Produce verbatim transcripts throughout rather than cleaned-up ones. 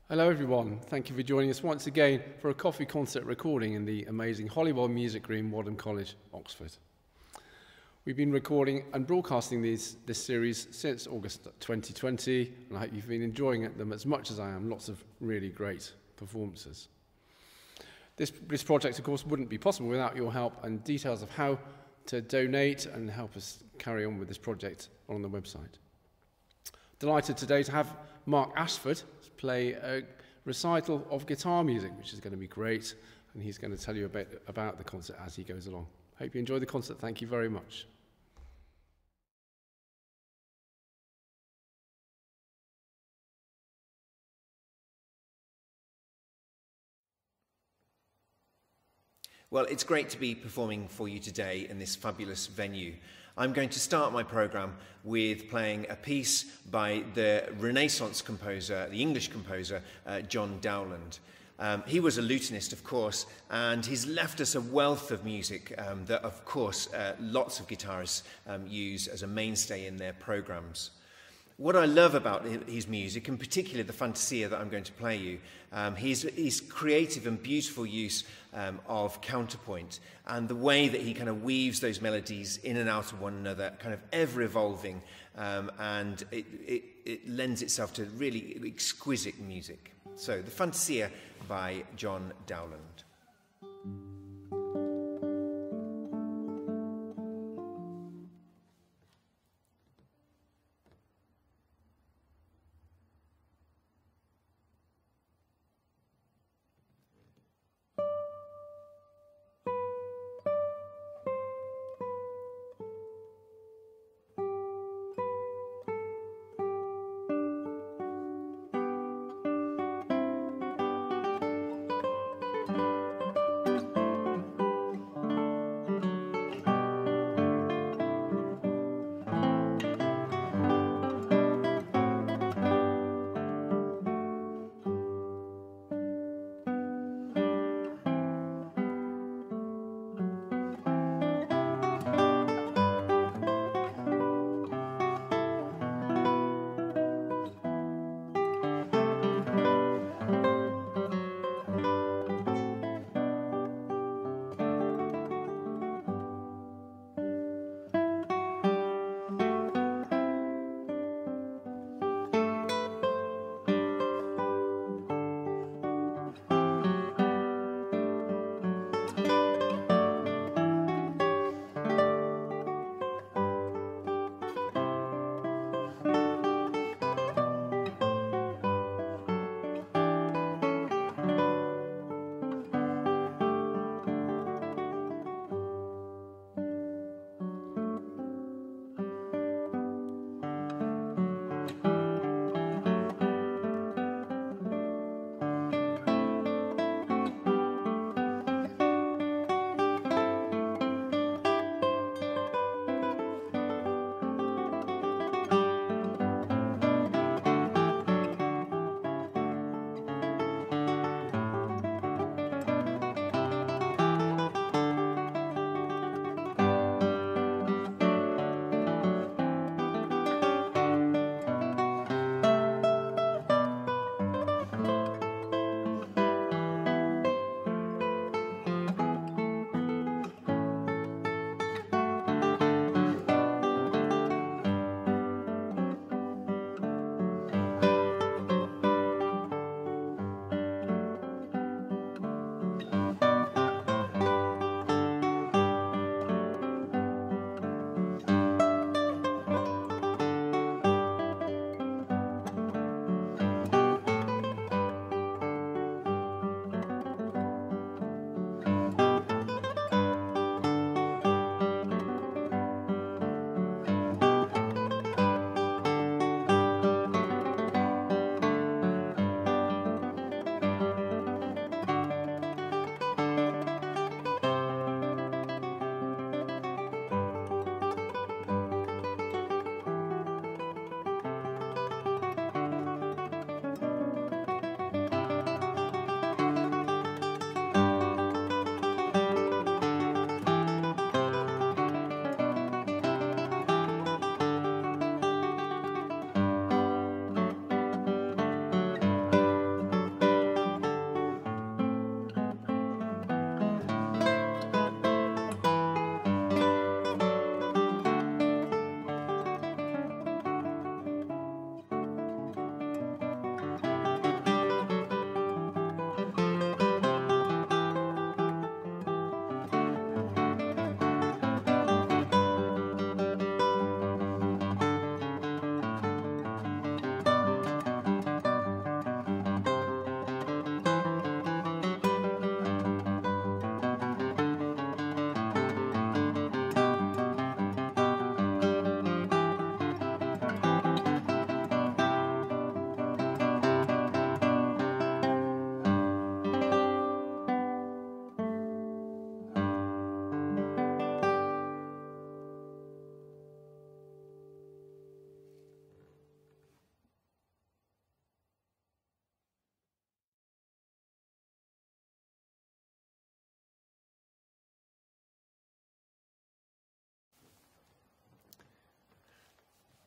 Hello everyone, thank you for joining us once again for a coffee concert recording in the amazing Holywell Music Room, Wadham College, Oxford. We've been recording and broadcasting these, this series since August twenty twenty, and I hope you've been enjoying them as much as I am. Lots of really great performances. This, this project, of course, wouldn't be possible without your help, and details of how to donate and help us carry on with this project are on the website. Delighted today to have Mark Ashford play a recital of guitar music, which is going to be great, and he's going to tell you a bit about the concert as he goes along. Hope you enjoy the concert. Thank you very much. Well, it's great to be performing for you today in this fabulous venue. I'm going to start my programme with playing a piece by the Renaissance composer, the English composer, uh, John Dowland. Um, he was a lutenist, of course, and he's left us a wealth of music um, that, of course, uh, lots of guitarists um, use as a mainstay in their programmes. What I love about his music, and particularly the Fantasia that I'm going to play you, um, his, his creative and beautiful use um, of counterpoint and the way that he kind of weaves those melodies in and out of one another, kind of ever-evolving, um, and it, it, it lends itself to really exquisite music. So, the Fantasia by John Dowland.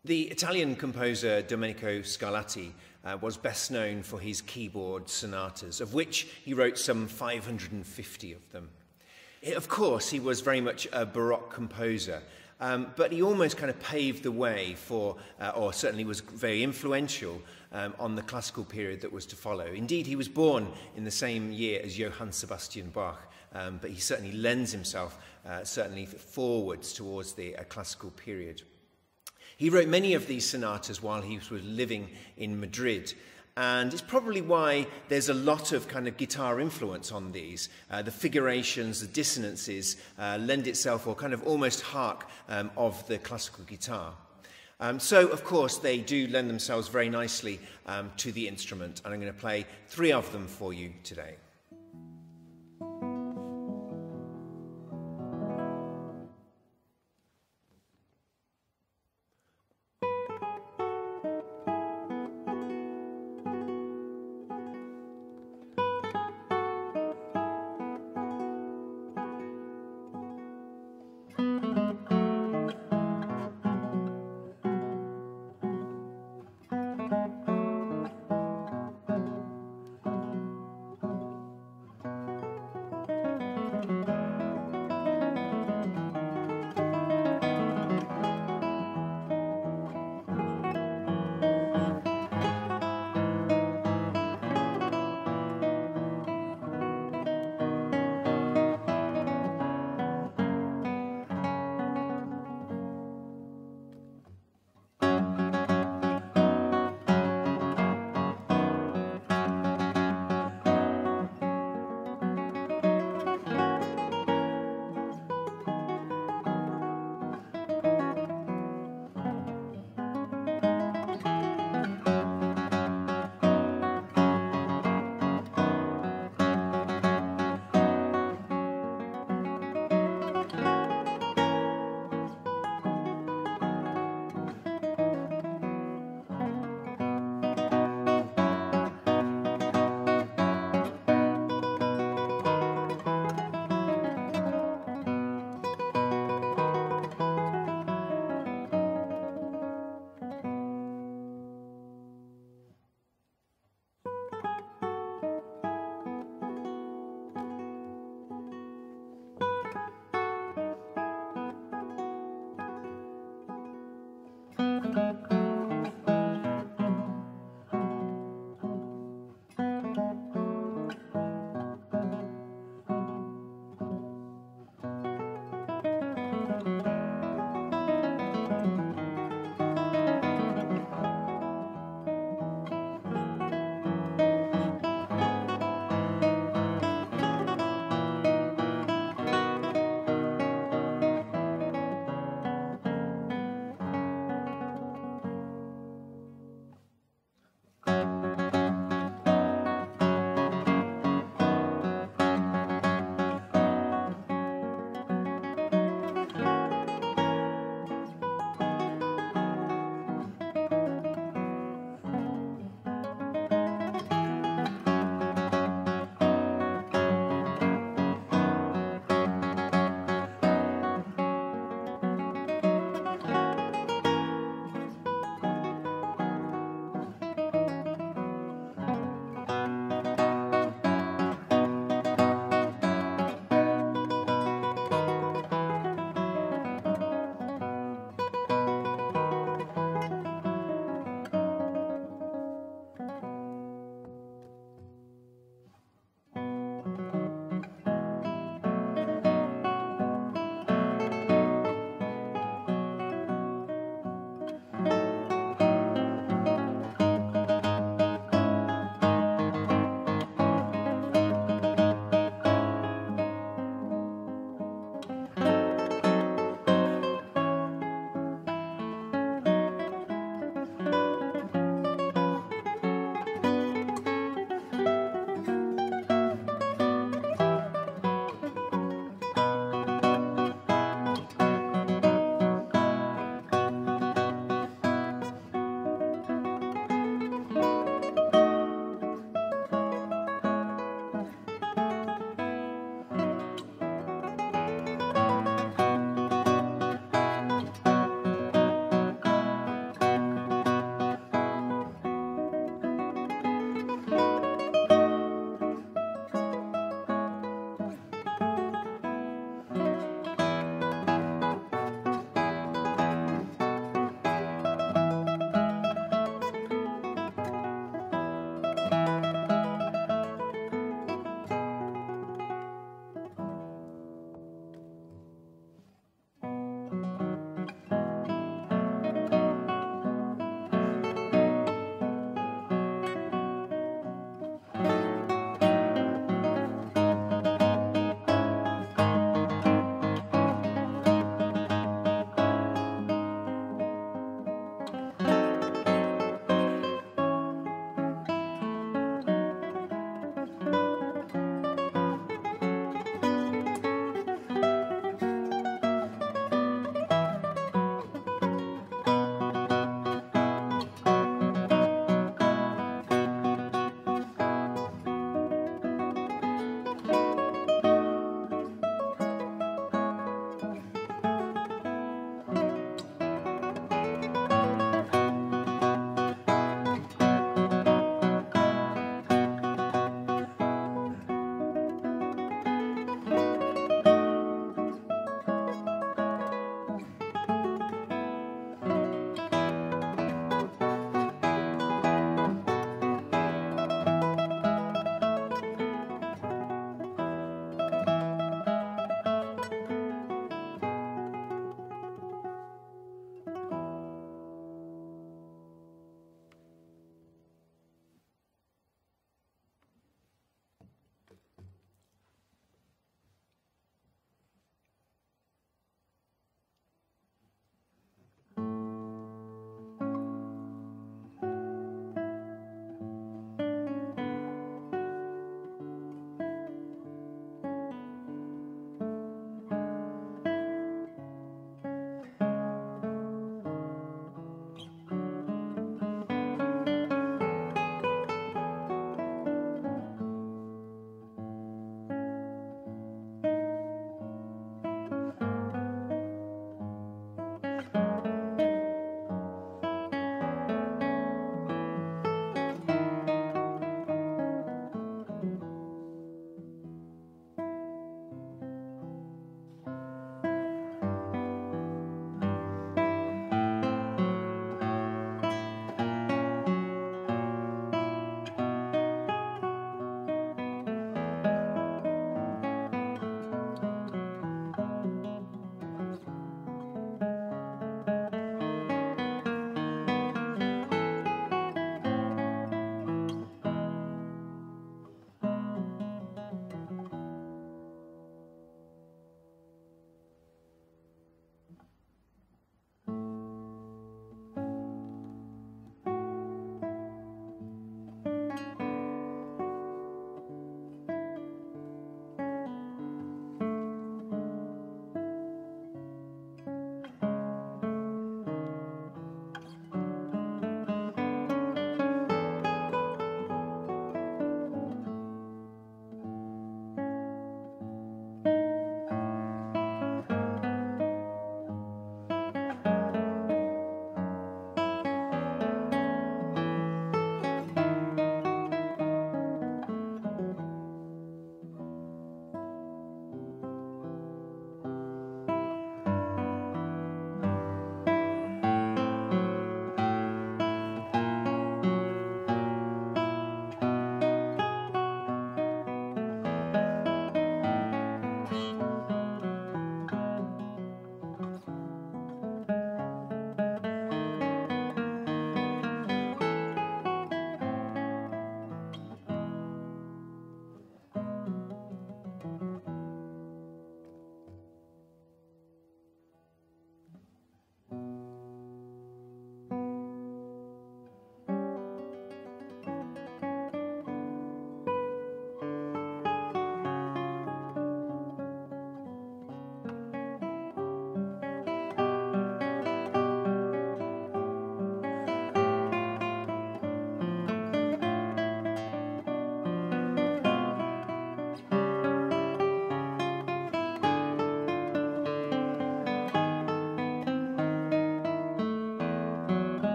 The Italian composer Domenico Scarlatti uh, was best known for his keyboard sonatas, of which he wrote some five hundred fifty of them. Of course, he was very much a Baroque composer, um, but he almost kind of paved the way for, uh, or certainly was very influential um, on the classical period that was to follow. Indeed, he was born in the same year as Johann Sebastian Bach, um, but he certainly lends himself uh, certainly forwards towards the uh, classical period. He wrote many of these sonatas while he was living in Madrid, and it's probably why there's a lot of kind of guitar influence on these. Uh, the figurations, the dissonances uh, lend itself or kind of almost hark um, of the classical guitar. Um, so, of course, they do lend themselves very nicely um, to the instrument, and I'm going to play three of them for you today.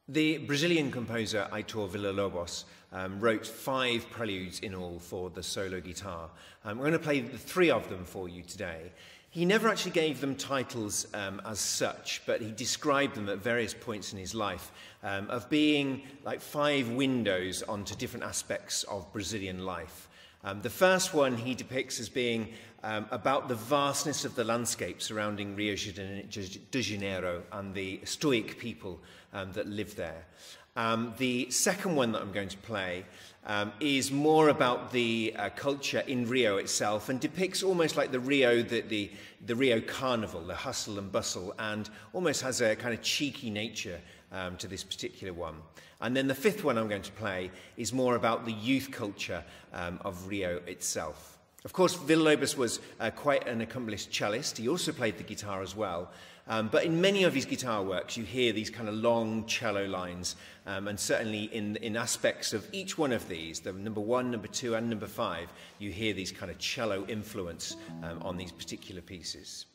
The Brazilian composer Heitor Villa-Lobos um, wrote five preludes in all for the solo guitar. Um, we're going to play the three of them for you today. He never actually gave them titles um, as such, but he described them at various points in his life um, of being like five windows onto different aspects of Brazilian life. Um, the first one he depicts as being um, about the vastness of the landscape surrounding Rio de Janeiro and the stoic people um, that live there. Um, the second one that I'm going to play um, is more about the uh, culture in Rio itself and depicts almost like the Rio, the, the, the Rio Carnival, the hustle and bustle, and almost has a kind of cheeky nature um, to this particular one. And then the fifth one I'm going to play is more about the youth culture um, of Rio itself. Of course, Villa-Lobos was uh, quite an accomplished cellist. He also played the guitar as well. Um, but in many of his guitar works, you hear these kind of long cello lines, um, and certainly in, in aspects of each one of these, the number one, number two, and number five, you hear these kind of cello influence um, on these particular pieces.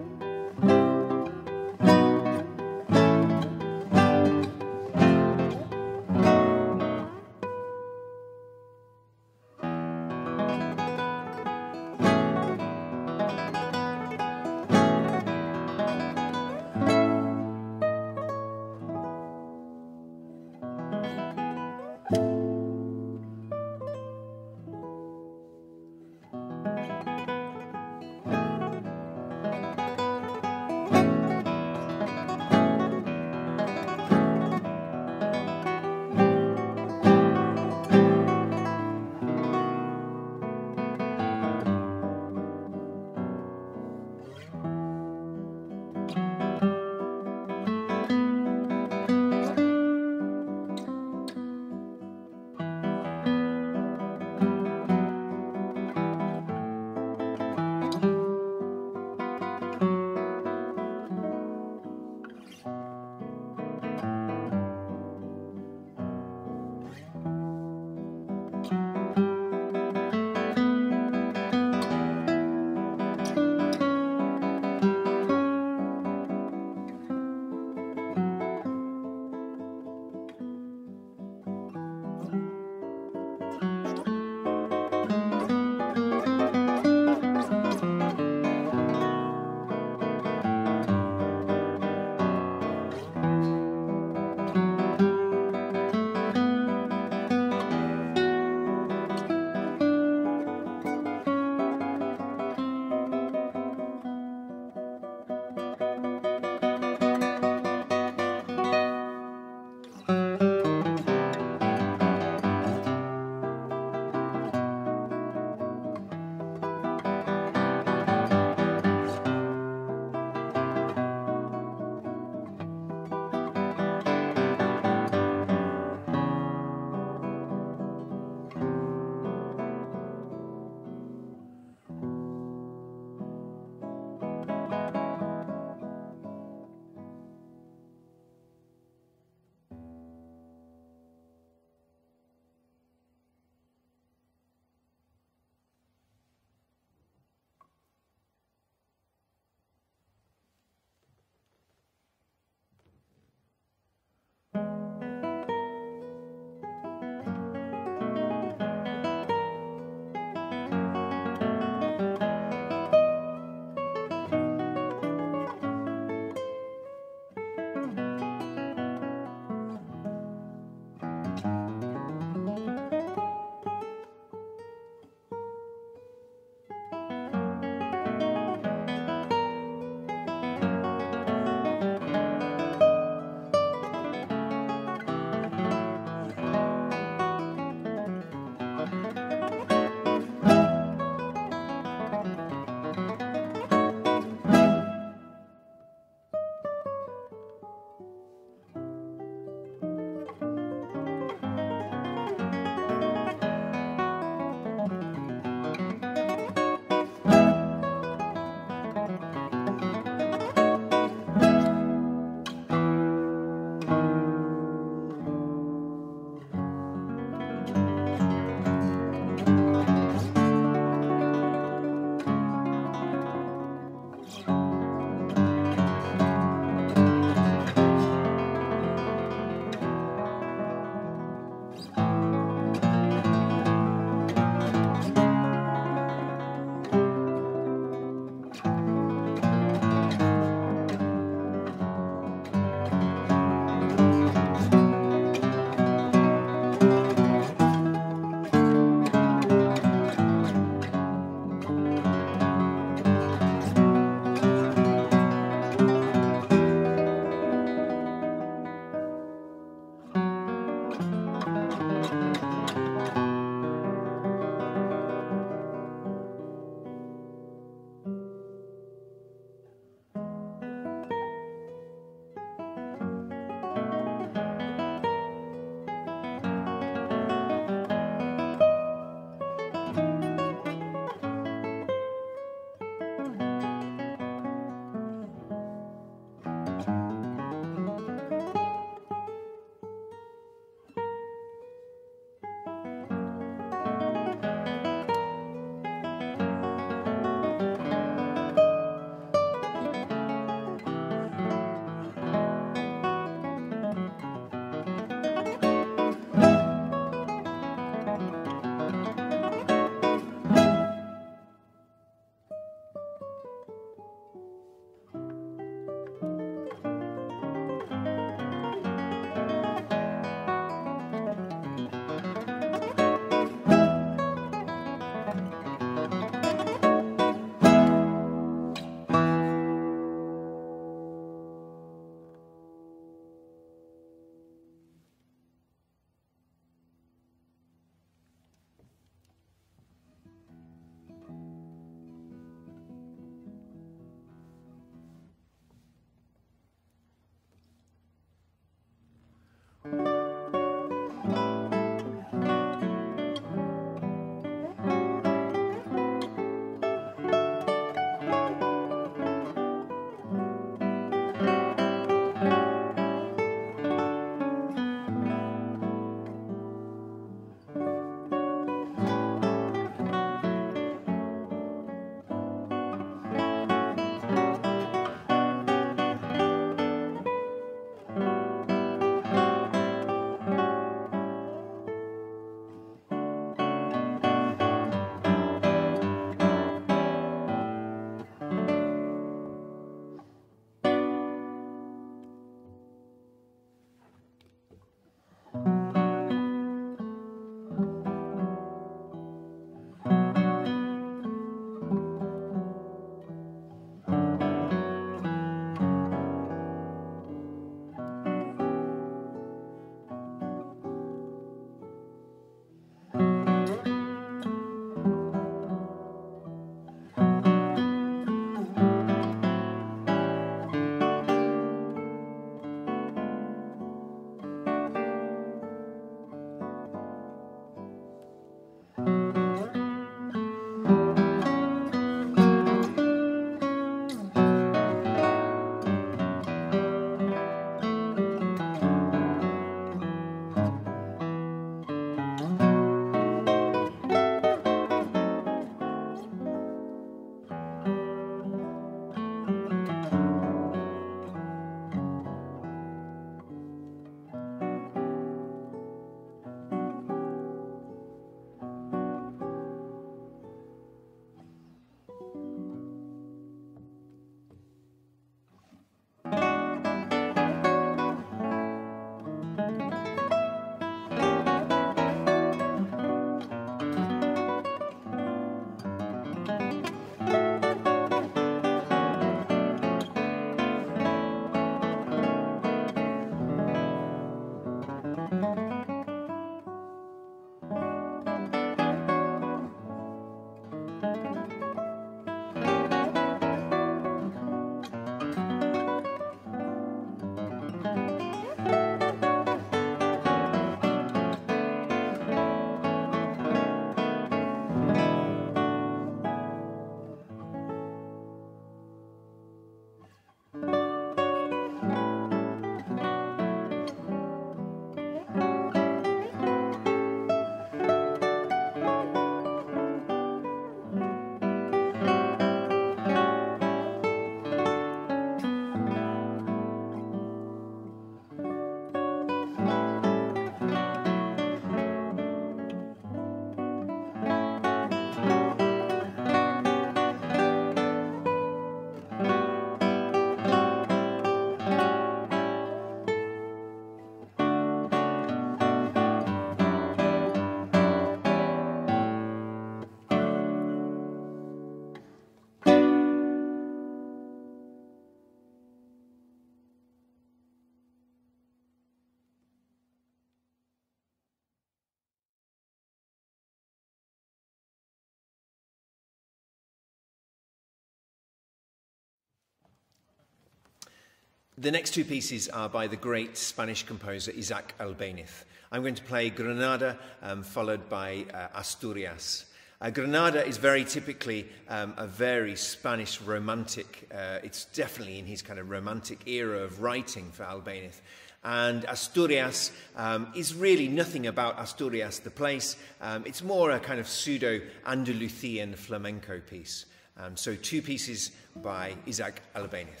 The next two pieces are by the great Spanish composer Isaac Albéniz. I'm going to play Granada, um, followed by uh, Asturias. Uh, Granada is very typically um, a very Spanish romantic, uh, it's definitely in his kind of romantic era of writing for Albéniz. And Asturias um, is really nothing about Asturias, the place. Um, it's more a kind of pseudo-Andalusian flamenco piece. Um, so two pieces by Isaac Albéniz.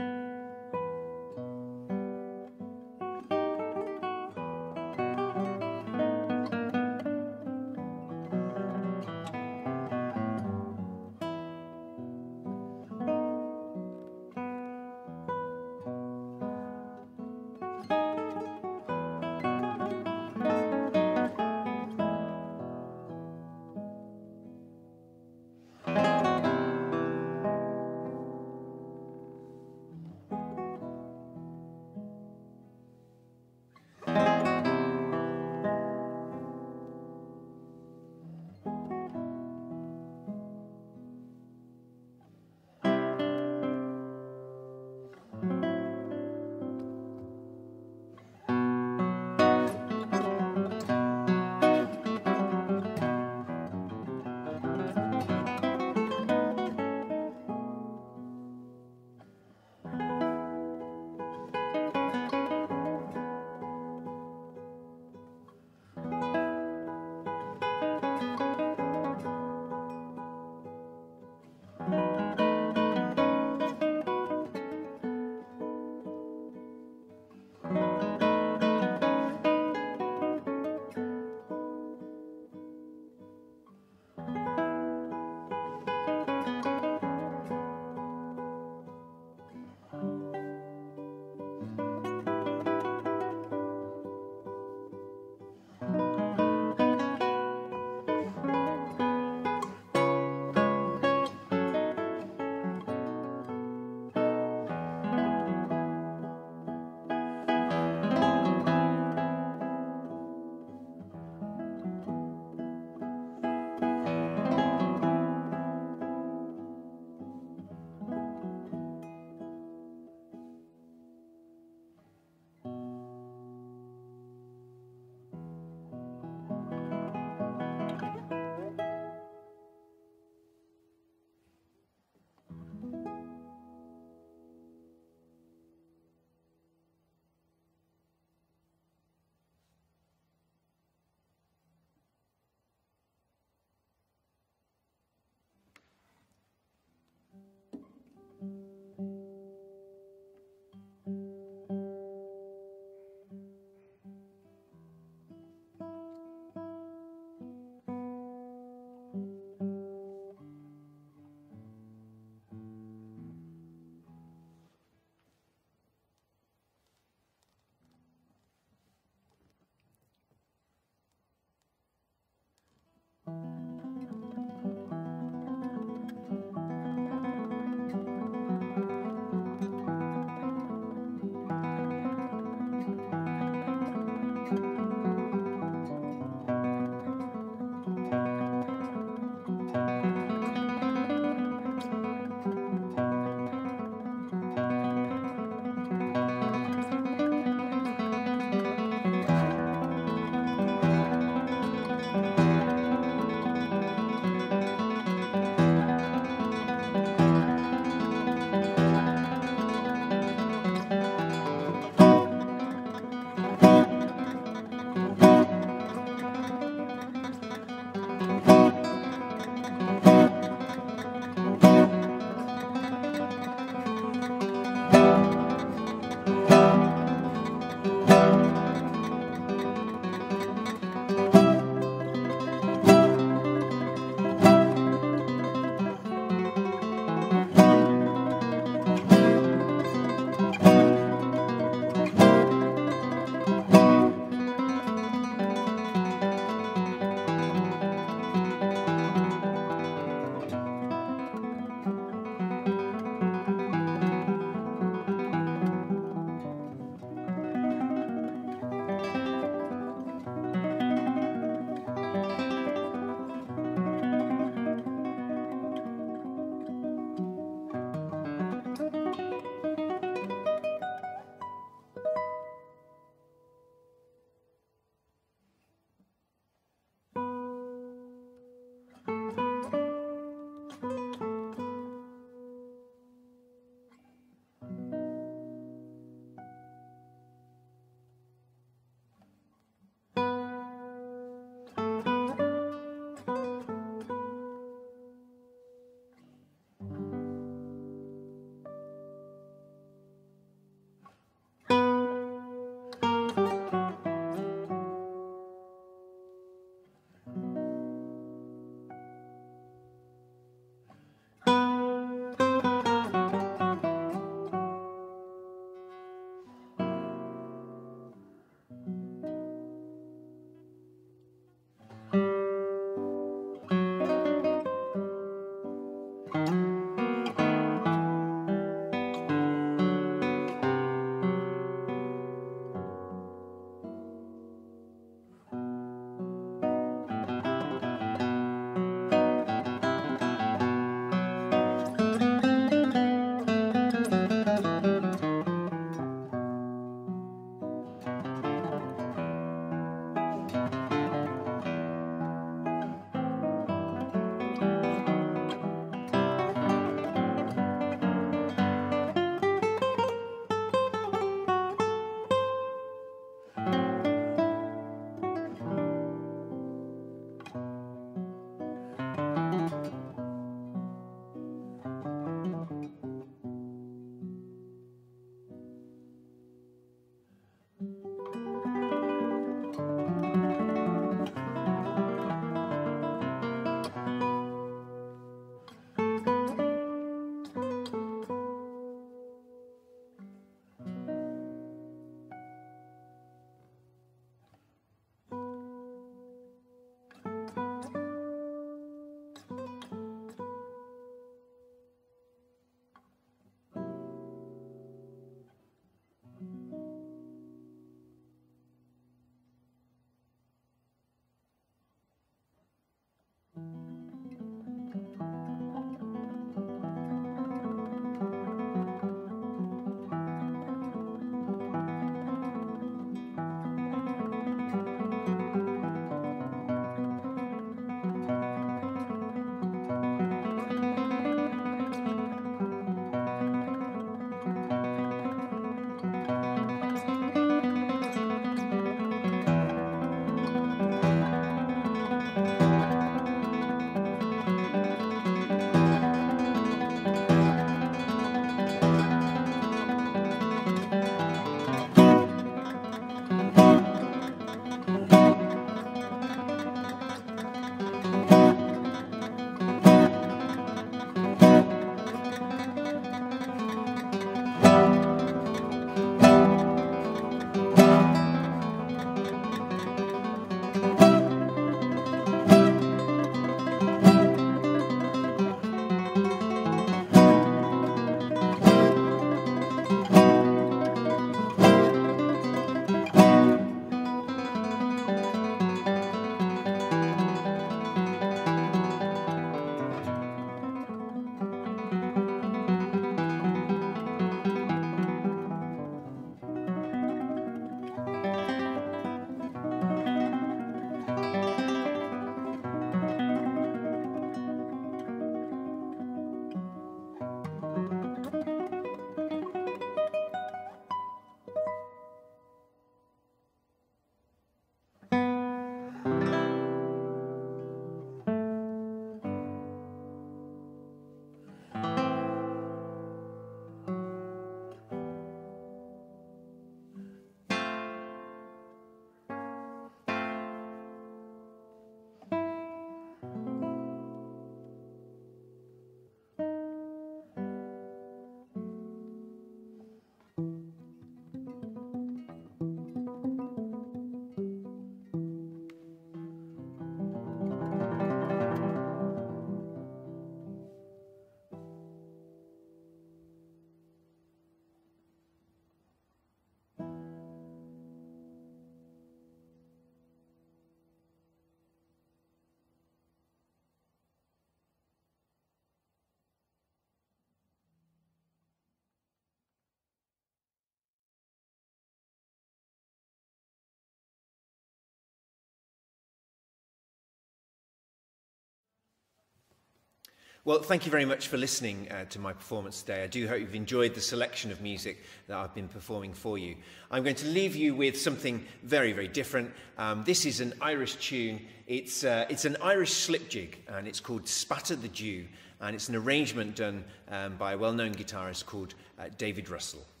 Well, thank you very much for listening uh, to my performance today. I do hope you've enjoyed the selection of music that I've been performing for you. I'm going to leave you with something very, very different. Um, this is an Irish tune. It's, uh, it's an Irish slip jig, and it's called Spatter the Jew, and it's an arrangement done um, by a well-known guitarist called uh, David Russell.